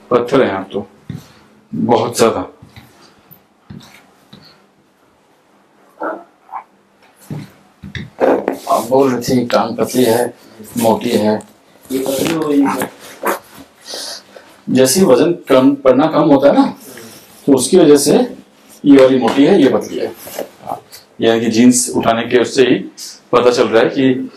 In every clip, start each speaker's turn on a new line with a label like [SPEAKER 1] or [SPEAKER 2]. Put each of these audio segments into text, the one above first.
[SPEAKER 1] पत्थर है आप तो बहुत ज्यादा। आप बोल रही थी टांग पतली है, मोटी है। जैसे वजन कम पड़ना कम होता है ना, तो उसकी वजह से ये वाली मोटी है, ये पतली है। यानी कि जीन्स उठाने के उससे ही पता चल रहा है कि।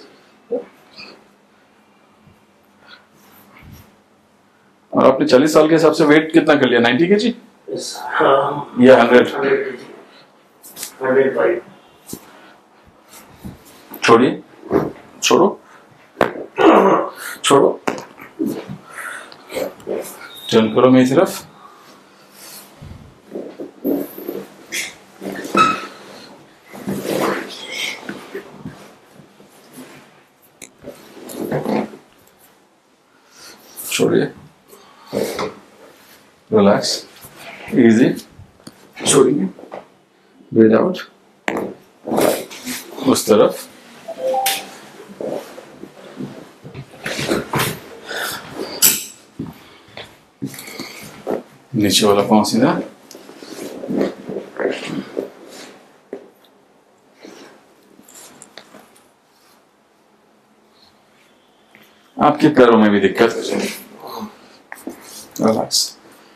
[SPEAKER 1] और आपने 40 साल के हिसाब से वेट कितना कर लिया? 90 kg या 100? छोड़िए, छोड़ो छोड़ो, टर्न करो मेरी तरफ। छोड़िए, रिलैक्स, इजी, छोड़िए, ब्रीथ आउट। उस तरफ नीचे वाला पांव सीधा। आपके पैरों में भी दिक्कत हो जाएगी। रिलैक्स,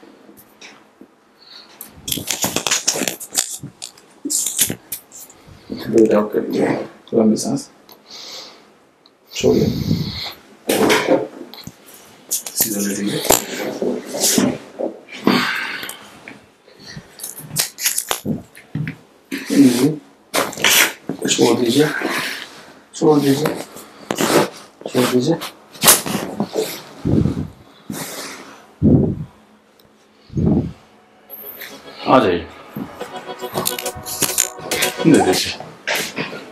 [SPEAKER 1] ब्रीथ आउट करिए, लंबी सांस छोड़िए, सीधा लेटिए। छोड़ दीजिए, छोड़ दीजिए, छोड़ दीजिए। आ जाइए, दे दीजिए।